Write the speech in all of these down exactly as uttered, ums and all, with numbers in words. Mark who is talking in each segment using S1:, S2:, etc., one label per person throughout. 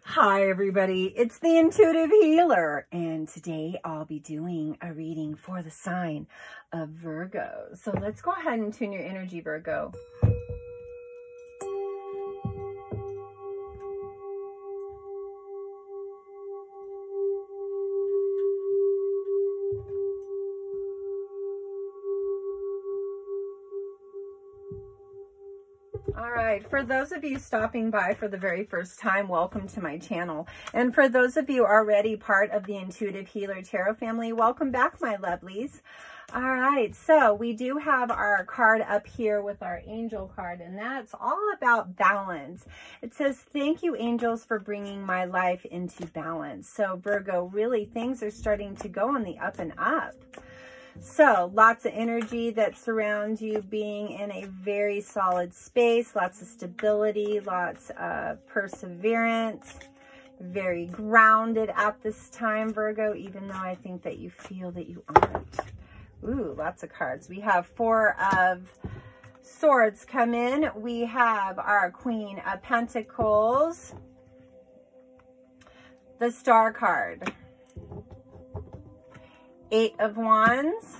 S1: Hi everybody, it's the Intuitive Healer, and today I'll be doing a reading for the sign of Virgo. So let's go ahead and tune your energy, Virgo. All right, for those of you stopping by for the very first time, welcome to my channel. And for those of you already part of the Intuitive Healer Tarot family, welcome back, my lovelies. All right, so we do have our card up here with our angel card, and that's all about balance. It says, thank you, angels, for bringing my life into balance. So Virgo, really, things are starting to go on the up and up. So lots of energy that surrounds you, being in a very solid space, lots of stability, lots of perseverance, very grounded at this time, Virgo, even though I think that you feel that you aren't. Ooh, lots of cards. We have Four of Swords come in. We have our Queen of Pentacles, the Star card, Eight of Wands,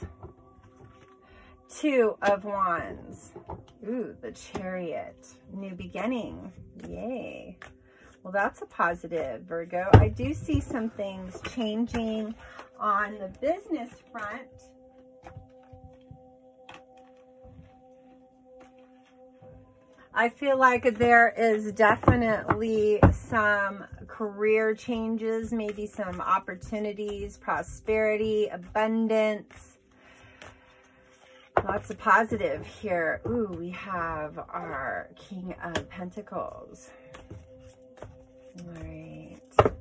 S1: Two of Wands. Ooh, the Chariot. New beginning. Yay. Well, that's a positive, Virgo. I do see some things changing on the business front. I feel like there is definitely some career changes, maybe some opportunities, prosperity, abundance. Lots of positive here. Ooh, we have our King of Pentacles. All right.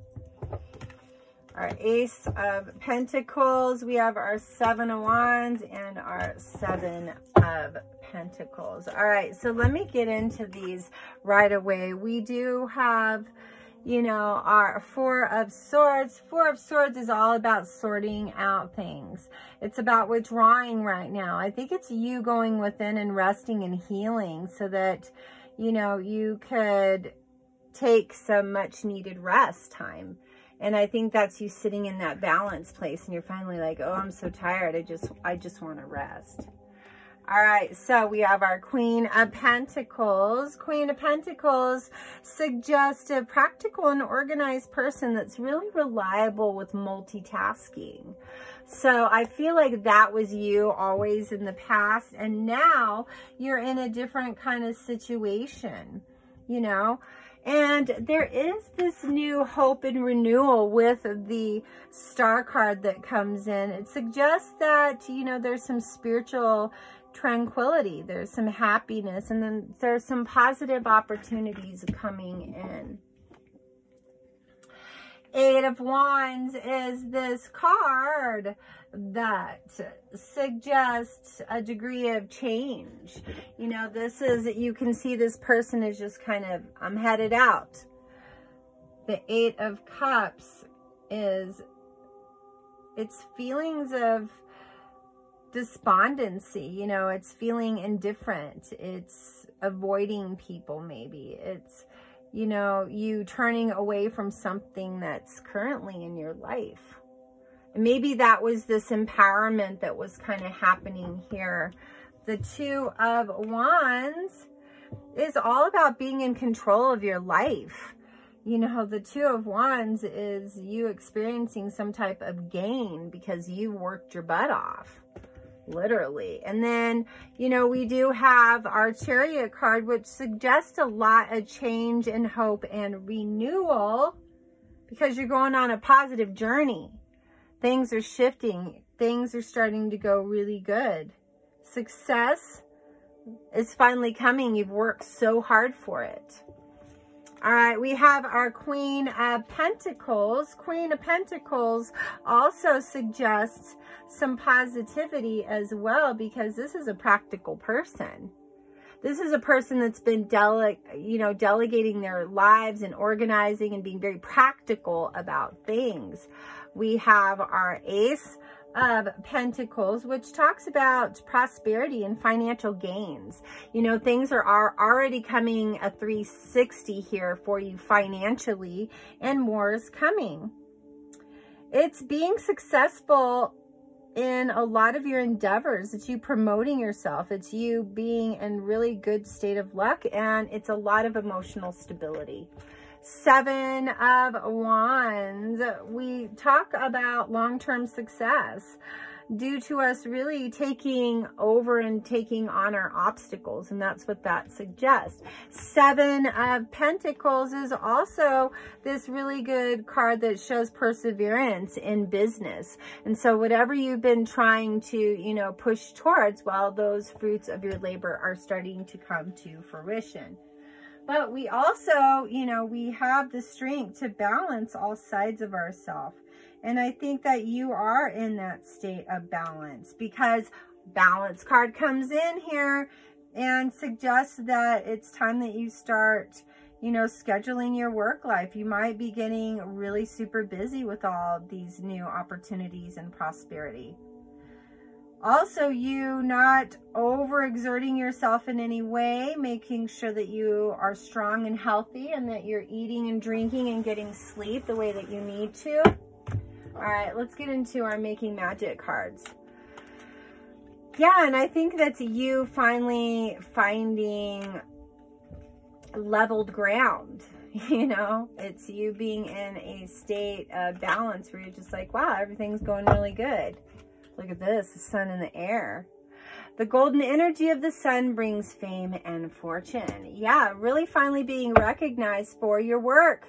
S1: Our Ace of Pentacles. We have our Seven of Wands and our Seven of Pentacles. All right, so let me get into these right away. We do have, you know, our Four of Swords. Four of Swords is all about sorting out things. It's about withdrawing right now. I think it's you going within and resting and healing so that, you know, you could take some much needed rest time. And I think that's you sitting in that balance place and you're finally like, oh, I'm so tired. I just, I just want to rest. All right, so we have our Queen of Pentacles. Queen of Pentacles suggests a practical and organized person that's really reliable with multitasking. So I feel like that was you always in the past, and now you're in a different kind of situation, you know? And there is this new hope and renewal with the Star card that comes in. It suggests that, you know, there's some spiritual tranquility, there's some happiness, and then there's some positive opportunities coming in. Eight of Wands is this card that suggests a degree of change. You know, this is, you can see this person is just kind of, I'm headed out. The Eight of Cups is, it's feelings of despondency, you know, it's feeling indifferent, it's avoiding people, maybe it's, you know, you turning away from something that's currently in your life. And maybe that was this empowerment that was kind of happening here. The Two of Wands is all about being in control of your life. You know, the Two of Wands is you experiencing some type of gain because you worked your butt off. Literally. And then, you know, we do have our Chariot card, which suggests a lot of change and hope and renewal because you're going on a positive journey. Things are shifting. Things are starting to go really good. Success is finally coming. You've worked so hard for it. All right, we have our Queen of Pentacles. Queen of Pentacles also suggests some positivity as well because this is a practical person. This is a person that's been dele you know, delegating their lives and organizing and being very practical about things. We have our Ace of Pentacles, which talks about prosperity and financial gains. You know, things are, are already coming a three sixty here for you financially, and more is coming. It's being successful in a lot of your endeavors. It's you promoting yourself. It's you being in really good state of luck, and it's a lot of emotional stability. Seven of Wands. We talk about long-term success due to us really taking over and taking on our obstacles, and that's what that suggests. Seven of Pentacles is also this really good card that shows perseverance in business. And so whatever you've been trying to, you know, push towards, well, those fruits of your labor are starting to come to fruition. But we also, you know, we have the strength to balance all sides of ourselves. And I think that you are in that state of balance, because balance card comes in here and suggests that it's time that you start, you know, scheduling your work life. You might be getting really super busy with all these new opportunities and prosperity. Also, you not overexerting yourself in any way, making sure that you are strong and healthy, and that you're eating and drinking and getting sleep the way that you need to. All right, let's get into our Making Magic cards. Yeah, and I think that's you finally finding leveled ground. You know, it's you being in a state of balance where you're just like, wow, everything's going really good. Look at this, the sun in the air. The golden energy of the sun brings fame and fortune. Yeah, really finally being recognized for your work.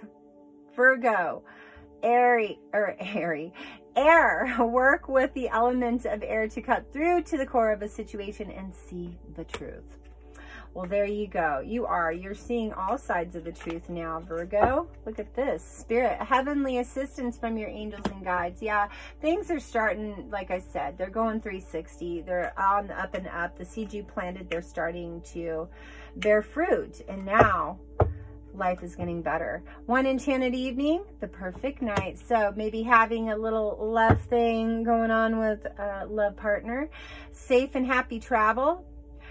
S1: Virgo, airy, or airy, air. Work with the elements of air to cut through to the core of a situation and see the truth. Well, there you go. You are. You're seeing all sides of the truth now, Virgo. Look at this. Spirit, heavenly assistance from your angels and guides. Yeah, things are starting, like I said, they're going three sixty. They're on the up and up. The seeds you planted, they're starting to bear fruit. And now life is getting better. One enchanted evening, the perfect night. So maybe having a little love thing going on with a love partner. Safe and happy travel.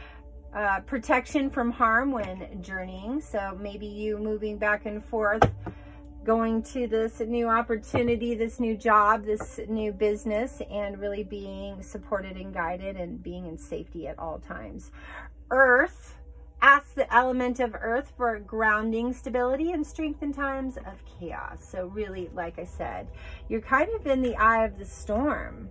S1: Uh, protection from harm when journeying. So maybe you moving back and forth, going to this new opportunity, this new job, this new business, and really being supported and guided and being in safety at all times. Earth, ask the element of earth for grounding, stability, and strength in times of chaos. So really, like I said, you're kind of in the eye of the storm.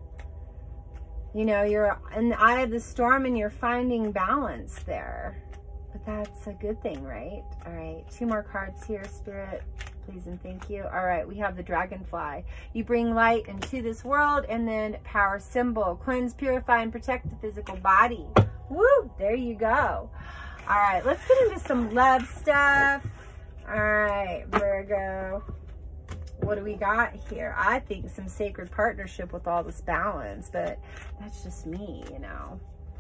S1: You know, you're in the eye of the storm and you're finding balance there. But that's a good thing, right? All right, two more cards here, Spirit. Please and thank you. All right, we have the dragonfly. You bring light into this world, and then power symbol. Cleanse, purify, and protect the physical body. Woo, there you go. All right, let's get into some love stuff. All right, Virgo. What do we got here? I think some sacred partnership with all this balance, but that's just me, you know.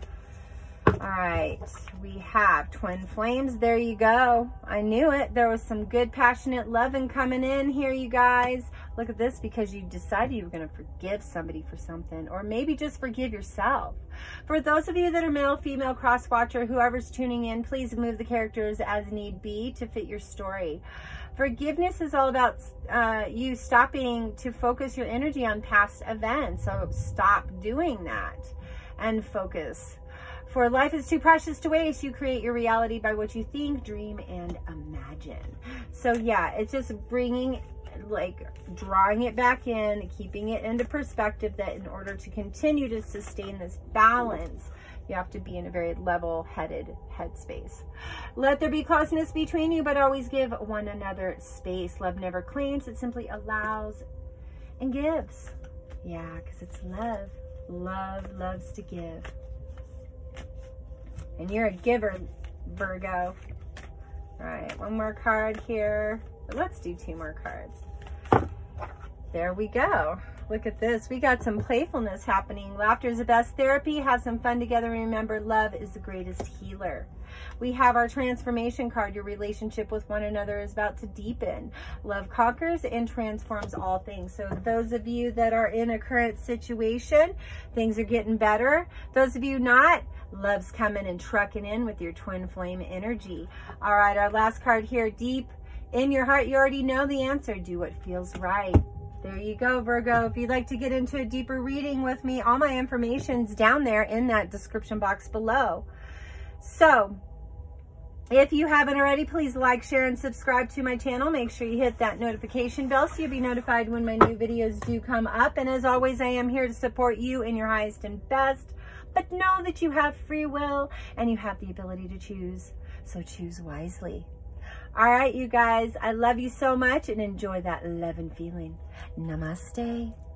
S1: All right, we have twin flames. There you go. I knew it. There was some good, passionate loving coming in here, you guys. Look at this, because you decided you were going to forgive somebody for something, or maybe just forgive yourself. For those of you that are male, female, cross-watcher, whoever's tuning in, please move the characters as need be to fit your story. Forgiveness is all about uh, you stopping to focus your energy on past events. So stop doing that and focus. For life is too precious to waste. You create your reality by what you think, dream, and imagine. So yeah, it's just bringing, like drawing it back in, keeping it into perspective, that in order to continue to sustain this balance, you have to be in a very level-headed headspace. Let there be closeness between you, but always give one another space. Love never claims, it simply allows and gives. Yeah, because it's love. Love loves to give. And you're a giver, Virgo. All right, one more card here. But let's do two more cards. There we go. Look at this. We got some playfulness happening. Laughter is the best therapy. Have some fun together. Remember, love is the greatest healer. We have our transformation card. Your relationship with one another is about to deepen. Love conquers and transforms all things. So those of you that are in a current situation, things are getting better. Those of you not, love's coming and trucking in with your twin flame energy. All right, our last card here, deep in your heart, you already know the answer. Do what feels right. There you go, Virgo. If you'd like to get into a deeper reading with me, all my information's down there in that description box below. So, if you haven't already, please like, share, and subscribe to my channel. Make sure you hit that notification bell so you'll be notified when my new videos do come up. And as always, I am here to support you in your highest and best. But know that you have free will and you have the ability to choose. So choose wisely. All right, you guys, I love you so much and enjoy that love and feeling. Namaste.